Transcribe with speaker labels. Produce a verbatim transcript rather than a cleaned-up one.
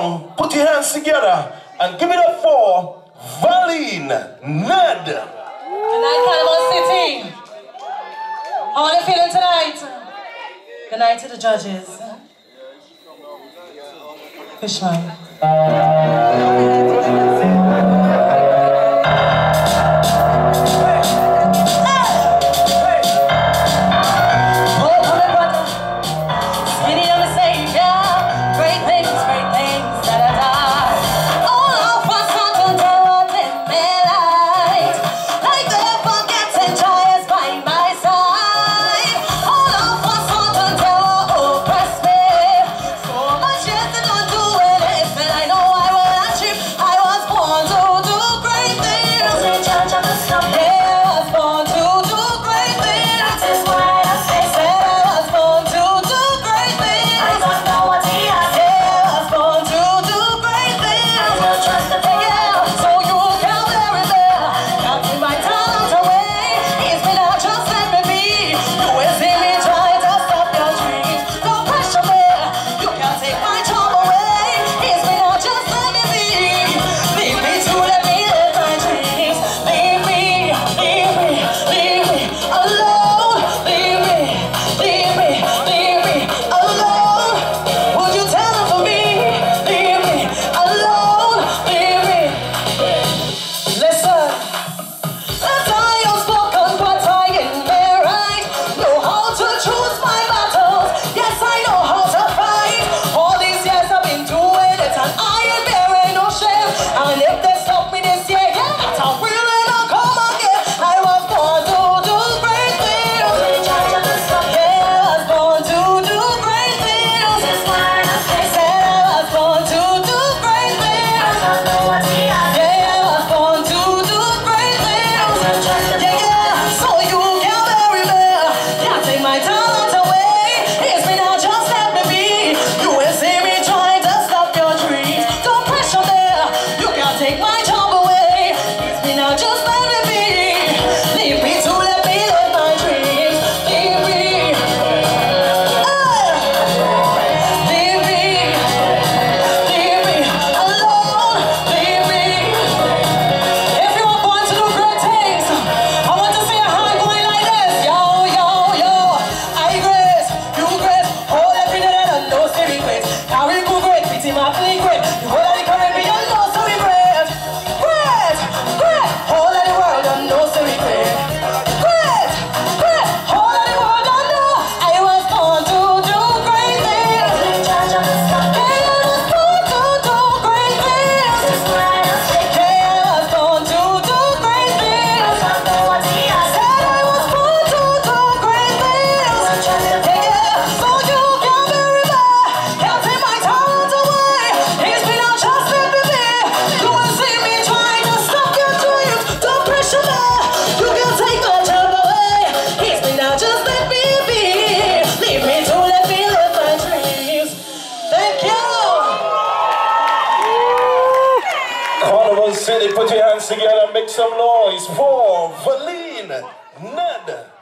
Speaker 1: song, put your hands together and give it up for Valine Ned.
Speaker 2: Good night, Carnival City. How are you feeling tonight? Good night to the judges. Fishman.
Speaker 1: City, put your hands together and make some noise for Valine Ned.